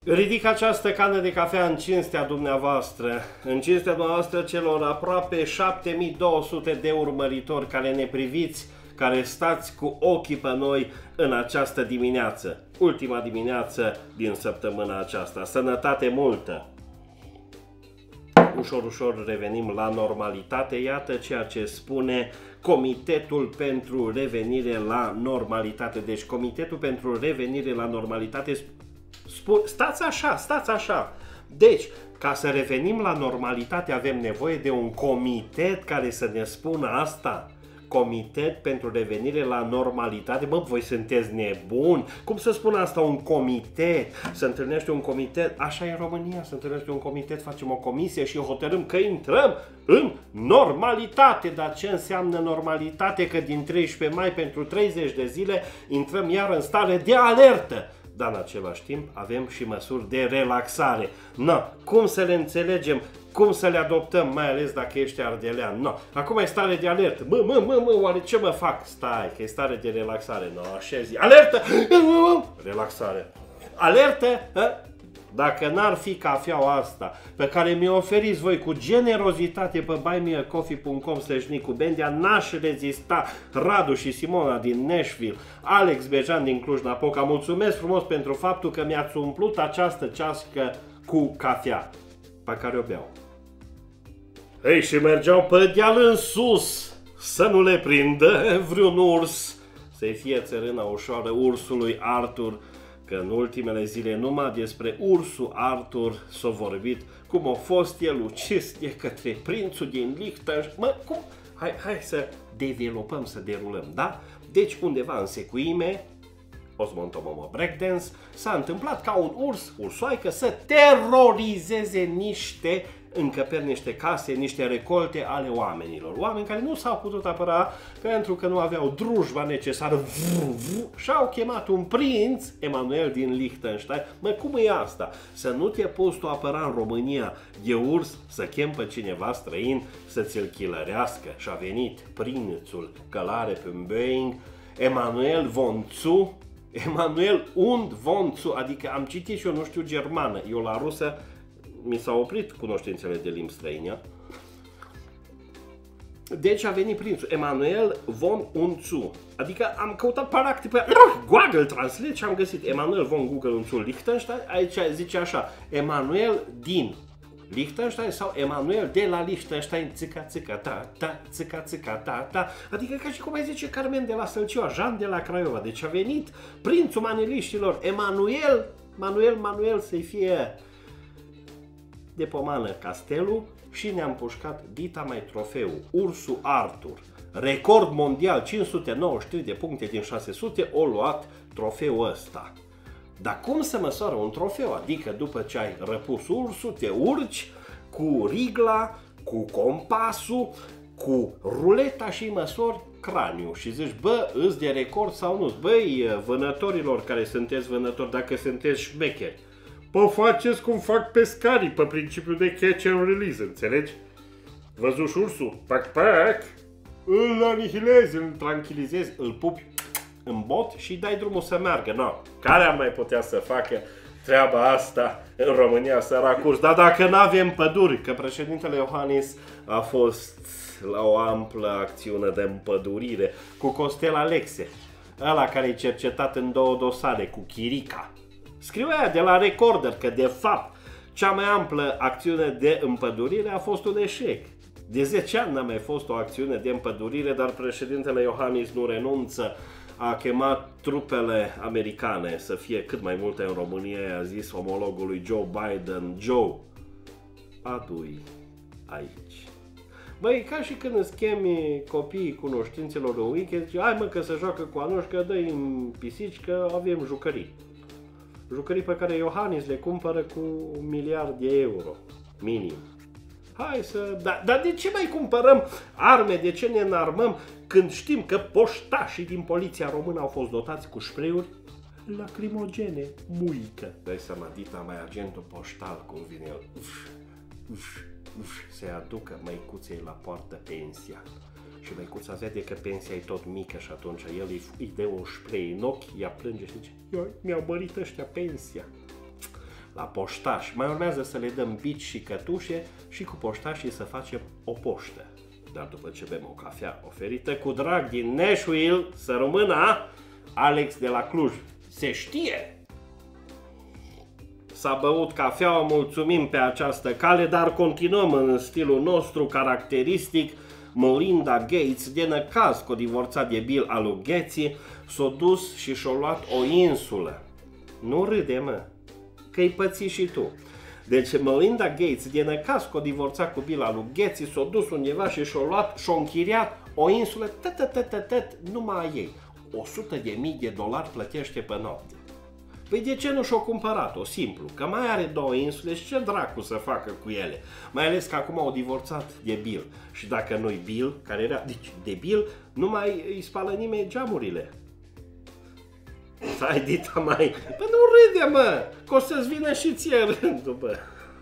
Ridic această cană de cafea în cinstea dumneavoastră, în cinstea dumneavoastră celor aproape 7200 de urmăritori care ne priviți, care stați cu ochii pe noi în această dimineață, ultima dimineață din săptămâna aceasta. Sănătate multă! Ușor, ușor revenim la normalitate. Iată ceea ce spune Comitetul pentru Revenire la Normalitate. Deci Comitetul pentru Revenire la Normalitate stați așa, stați așa. Deci, ca să revenim la normalitate avem nevoie de un comitet care să ne spună asta. Comitet pentru revenire la normalitate. Bă, voi sunteți nebuni? Cum să spun asta? Un comitet? Se întâlnește un comitet? Așa e în România, se întâlnește un comitet, facem o comisie și hotărâm că intrăm în normalitate. Dar ce înseamnă normalitate? Că din 13 mai pentru 30 de zile intrăm iar în stare de alertă. Dar în același timp avem și măsuri de relaxare. Na, cum să le înțelegem? Cum să le adoptăm, mai ales dacă ești ardelean? No. Acum e stare de alertă. Oare ce mă fac? Stai, că e stare de relaxare. No, așa zi. Alertă! Relaxare. Alertă! Dacă n-ar fi cafeaua asta pe care mi-o oferiți voi cu generozitate pe buymeacoffee.com/nicubendia, n-aș rezista. Radu și Simona din Nashville, Alex Bejan din Cluj-Napoca, mulțumesc frumos pentru faptul că mi-ați umplut această ceașcă cu cafea pe care o beau. Ei, și mergeau pe deal în sus să nu le prindă vreun urs, să-i fie țărâna ușoară ursului Arthur, că în ultimele zile numai despre ursul Arthur s-a vorbit, cum a fost el ucis de către prințul din Liechtenstein. Mă, cum? Hai să developăm, să derulăm, da? Deci undeva în secuime, Osmontomomo Breakdance, s-a întâmplat ca un ursoaică să terorizeze niște încăperi, niște case, niște recolte ale oamenilor. Oameni care nu s-au putut apăra pentru că nu aveau drujba necesară și au chemat un prinț, Emanuel din Liechtenstein. Mă, cum e asta? Să nu te poți tu apăra în România de urs, să chem pe cineva străin să ți-l chilărească. Și a venit prințul călare pe un Boeing, Emanuel von Zu, Emanuel und von Zu, adică am citit și eu, nu știu germană, eu la rusă mi s-au oprit cunoștințele de limbi străine. Deci a venit prințul Emanuel von Unzu. Adică am căutat practic pe Google Translate și am găsit Emanuel von Google Unzu Liechtenstein. Aici zice așa, Emanuel din Liechtenstein sau Emanuel de la Liechtenstein, țica țica ta ta, țica țica ta ta. Adică ca și cum ai zice Carmen de la Sălcioa, Jean de la Craiova. Deci a venit prințul maneliștilor Manuel să-i fie de pomană castelul și ne-am pușcat dita mai trofeul. Ursul Arthur, record mondial, 593 de puncte din 600, o luat trofeul ăsta. Dar cum se măsoară un trofeu? Adică după ce ai răpus ursul, te urci cu rigla, cu compasul, cu ruleta și măsori craniul și zici, bă, îți de record sau nu? Băi, vânătorilor care sunteți vânători, dacă sunteți șmecheri, pă, faceți cum fac pescarii pe principiul de catch and release, înțelegi? Văzuși ursul, pac, pac, îl anihilezi, îl tranquilizezi, îl pupi în bot și dai drumul să meargă. No, care ar mai putea să facă treaba asta în România, săracuri? Dar dacă n-avem păduri, că președintele Iohannis a fost la o amplă acțiune de împădurire cu Costel Alexe, ăla care e cercetat în 2 dosare cu Chirica. Scriu aia de la Recorder că de fapt cea mai amplă acțiune de împădurire a fost un eșec. De 10 ani n-a mai fost o acțiune de împădurire, dar președintele Iohannis nu renunță. A chemat trupele americane să fie cât mai multe în România, i-a zis omologului Joe Biden, Joe, adu-i aici. Băi, ca și când îți chemi copiii cunoștințelor în weekend, zice, hai mă că se joacă cu Anuș, că dă-i în pisici, că avem jucării. Jucării pe care Iohannis le cumpără cu 1 miliard de euro, minim. Hai să... Dar de ce mai cumpărăm arme? De ce ne înarmăm când știm că poștașii din poliția română au fost dotați cu spray-uri lacrimogene? Muică! Dai seama, dita mai agentul poștal, cum vine el. Se aducă măicuței la poartă pensia. Și măicuța vede că pensia e tot mică și atunci el îi dă un spray în ochi, ea plânge și zice, mi-au mărit ăștia pensia. la poștaș. Mai urmează să le dăm bici și cătușe și cu poștașii să facem o poștă. Dar după ce bem o cafea oferită cu drag din Nashville, să rămână Alex de la Cluj. Se știe! S-a băut cafeaua, mulțumim pe această cale, dar continuăm în stilul nostru caracteristic. Melinda Gates, de năcaz că o divorțat de Bill al lui Gatesy, s-a dus și și-a luat o insulă. Nu râde, mă, că-i pății și tu. Deci Melinda Gates, de năcaz că o divorțat cu Bill al lui Gatesy, s-a dus undeva și și-a luat și-a închiriat o insulă, numai ei. $100.000 plătește pe noapte. Păi de ce nu și-o cumpărat-o? Simplu, că mai are 2 insule și ce dracu să facă cu ele? Mai ales că acum au divorțat de Bill. Și dacă nu-i Bill, care era, deci de Bill, nu mai îi spală nimeni geamurile. Stai, dita mai... Păi nu râde, mă! Că o să-ți vină și ție rândul, bă!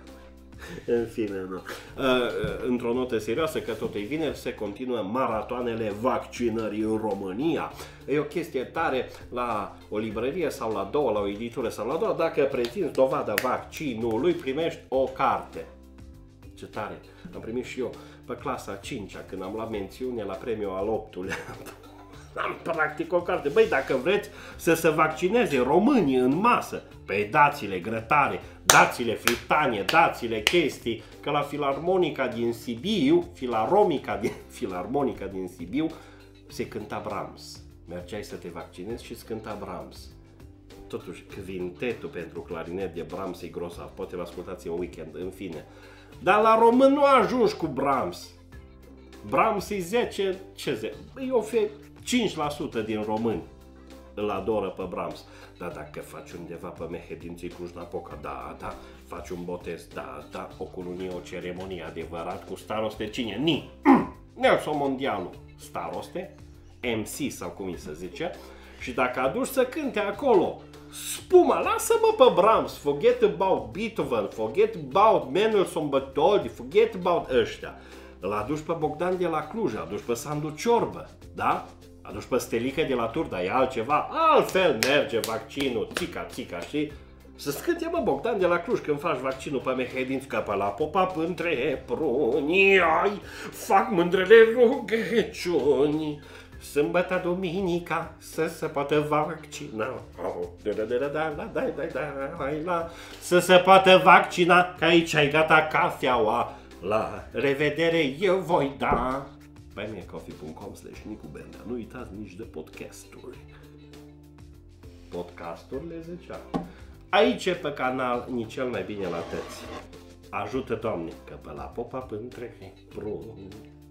În fine, nu. Într-o notă serioasă, că tot e vineri, se continuă maratoanele vaccinării în România. E o chestie tare la o librărie sau la două, la o editură sau la două, dacă pretinzi dovada vaccinului, primești o carte. Ce tare! Am primit și eu pe clasa 5-a, când am luat mențiune la premiul al 8-lea. Am practic o carte. Băi, dacă vreți să se vaccineze românii în masă, pe dați-le grătare, dați-le fritanie, dați-le chestii, că la Filarmonica din Sibiu, Filarmonica din Sibiu, se cânta Brahms. Mergeai să te vaccinezi și îți cânta Brahms. Totuși, quintetul pentru clarinet de Brahms e grosav, poate l-ascultați în weekend, în fine. Dar la român nu ajungi cu Brahms. Brahms e 10, ce 10? E 5% din români îl adoră pe Brahms. Dar dacă faci undeva pe Mehedinții Cluj-Napoca, da, faci un botez, da, o cununie, o ceremonie adevărat cu staroste, cine? Nelson Mondialu, staroste, MC sau cum îi se zice, și dacă aduci să cânte acolo spuma, lasă-mă pe Brahms, forget about Beethoven, forget about Mendelssohn Bartholdy, forget about ăștia. Îl aduci pe Bogdan de la Cluj, aduci pe Sandu Ciorbă, da? Aduci pe Stelică de la Turda, e altceva, altfel merge vaccinul, țica, știi? Să-ți cânte, mă, Bogdan de la Cluj când faci vaccinul pe Mehedinți, că pe la Popa între pruni, ai, fac mândrele rugăciuni, sâmbătă, duminica, să se poată vaccina, să se poată vaccina, că aici ai gata cafeaua, la revedere eu voi da. buymeacoffee.com/NicuBendea. Nu uitați nici de podcasturi. Podcasturile zicea. Aici pe canal, nici cel mai bine la tăți. Ajută, Doamne, că pe la Popa între pruni.